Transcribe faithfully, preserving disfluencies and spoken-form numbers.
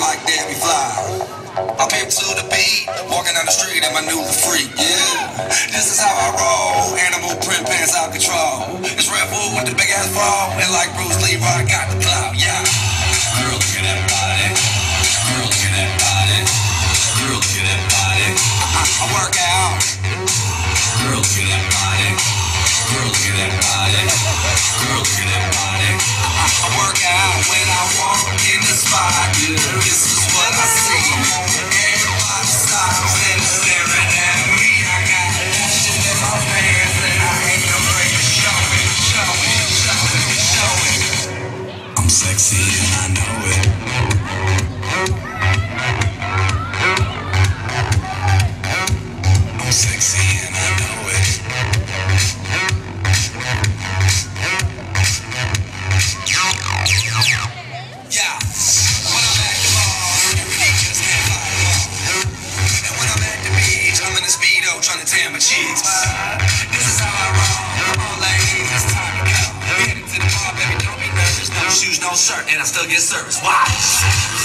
like Debbie Fly. I pimp to the beat, walking down the street in my new freak, yeah. This is how I roll, animal print pants out control. It's Red Bull with the big ass bra, and like Bruce Lee, I got the clout, yeah. Girl, look at that body. Girl, look at that body. Girl, look at that body. I, I work out. Girl, look at that body. Girl, look at that body. Girl, look at that body. I, I work out when I walk in the spot, yeah. This is what I see. Everybody stops and staring at me. I got shit in my pants and I ain't afraid to show it, show it, show it, show it. I'm sexy and I know it. I'm sexy and I know it. Yeah. When I'm at the mall, they just can't find the ball. And when I'm at the beach, I'm in a Speedo trying to tan my cheeks. This is how I roll. Come on, ladies, it's time to go. Heading to the bar, baby, don't be nervous. No shoes, no shirt, and I still get service. Watch.